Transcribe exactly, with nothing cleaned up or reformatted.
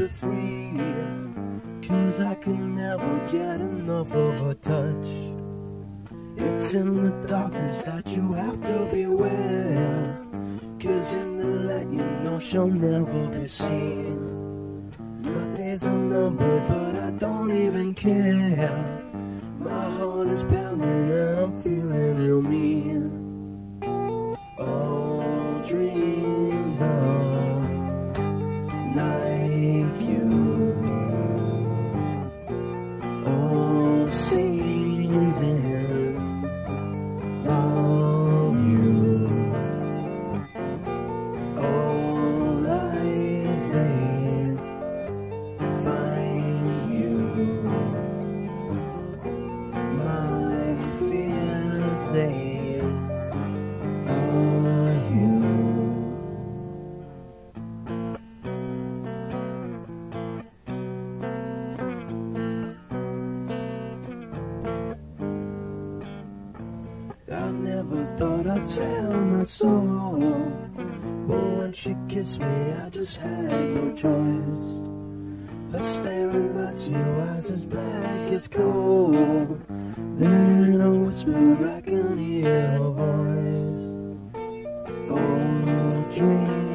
it free, 'cause I can never get enough of her touch. It's in the darkness that you have to beware, 'cause in the light you know she'll never be seen. My days are numbered but I don't even care. My heart is pounding and I'm feeling real mean. All dreams are like you, all scenes in love you, all eyes they find you, my fears they are you. I never thought I'd sell my soul, but when she kissed me I just had no choice. Her staring lights, your eyes as black as coal. Then in a whisper I can hear her voice. Oh, dream